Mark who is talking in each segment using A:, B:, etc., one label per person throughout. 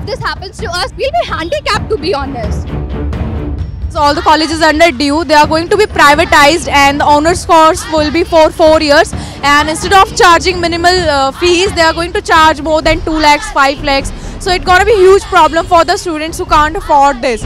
A: if this happens to us, we'll be handicapped, to be honest.
B: So all the colleges under DU, they are going to be privatized, and the honors course will be for 4 years, and instead of charging minimal fees, they are going to charge more than 2 lakhs, 5 lakhs. So it's going to be a huge problem for the students who can't afford this.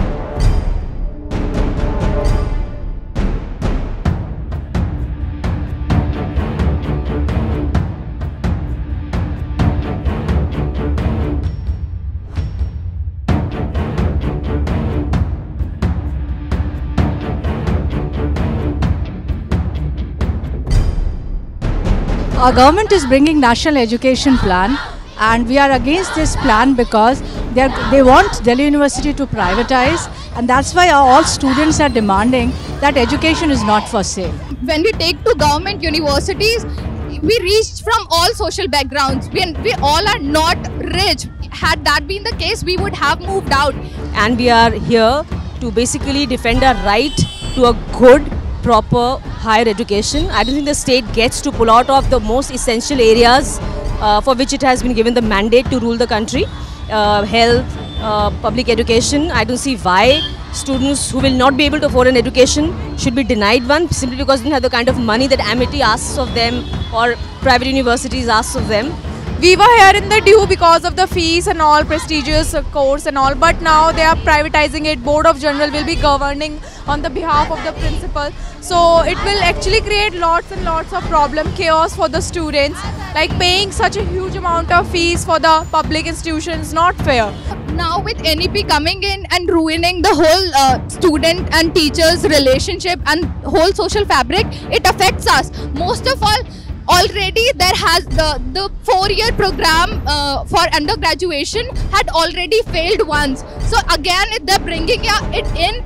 C: Our government is bringing National Education Plan, and we are against this plan because they want Delhi University to privatize, and that's why all students are demanding that education is not for sale.
A: When we take to government universities, we reach from all social backgrounds. We all are not rich. Had that been the case, we would have moved out.
D: And we are here to basically defend our right to a good, proper higher education. I don't think the state gets to pull out of the most essential areas for which it has been given the mandate to rule the country. Health, public education. I don't see why students who will not be able to afford an education should be denied one simply because they don't have the kind of money that Amity asks of them or private universities asks of them.
B: We were here in the DU because of the fees and all, prestigious course and all, but now they are privatizing it. Board of General will be governing on the behalf of the principal. So it will actually create lots and lots of problem, chaos for the students. Like paying such a huge amount of fees for the public institutions, not fair.
A: Now with NEP coming in and ruining the whole student and teachers relationship and whole social fabric, it affects us. Most of all, already there has the 4-year program for undergraduation had already failed once. So again, if they're bringing it in,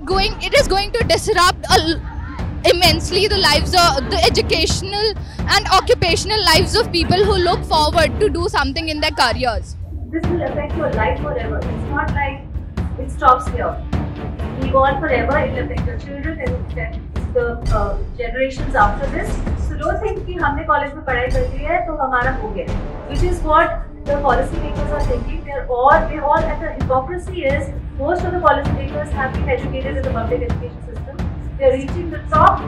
A: it is going to disrupt immensely the lives of the educational and occupational lives of people who look forward to do something in their careers.
E: This will affect your life forever. It's not like it stops here. It will go on forever. It will affect your children. It will affect the generations after this. So don't think कि हमने college में पढ़ाई कर ली है तो हमारा हो गया. Which is what the policy makers are thinking. They all and the hypocrisy is most of the policy makers have been educated in the public education system. They are reaching the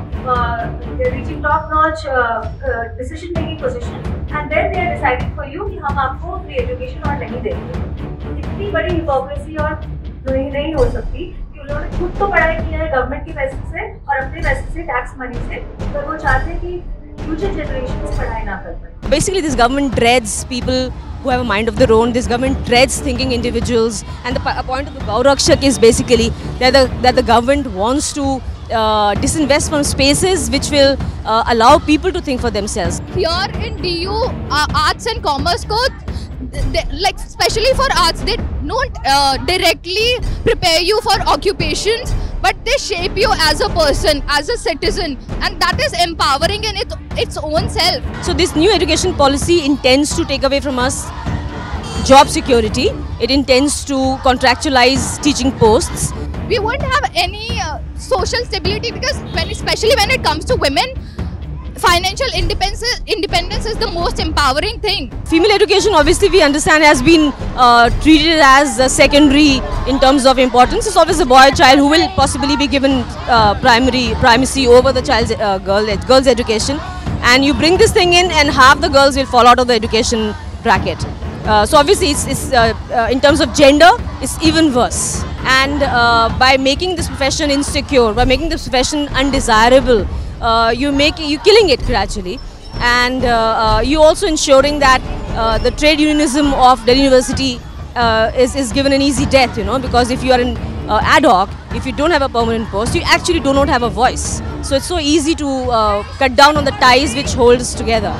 E: top-notch decision-making position, and then they are deciding for you कि हम आपको free education और नहीं देंगे. इतनी बड़ी hypocrisy और नहीं हो सकती कि उन्होंने खुद तो पढ़ाई किया है गवर्नमेंट के पैसे से और अपने पैसे से टैक्स मनी से, पर वो चाहते हैं कि future generations पढ़ाई ना कर पाए.
D: Basically, this government dreads people who have a mind of their own. This government dreads thinking individuals, and the point of the Gaurakshak is basically that the government wants to disinvest from spaces which will allow people to think for themselves.
A: Here in DU, arts and commerce course, like especially for arts, they don't directly prepare you for occupations, but they shape you as a person, as a citizen, and that is empowering in its own self.
D: So this new education policy intends to take away from us job security. It intends to contractualize teaching posts.
A: We won't have any social stability because especially when it comes to women, financial independence is the most empowering thing.
D: Female education, obviously we understand, has been treated as secondary in terms of importance. It's always a child who will possibly be given primacy over the child's girl's education. And you bring this thing in and half the girls will fall out of the education bracket. So obviously it's in terms of gender, it's even worse. And by making this profession insecure, by making this profession undesirable, you're killing it gradually, and you also ensuring that the trade unionism of Delhi University is given an easy death, because if you are in ad hoc, if you don't have a permanent post, you actually do not have a voice. So it's so easy to cut down on the ties which hold us together.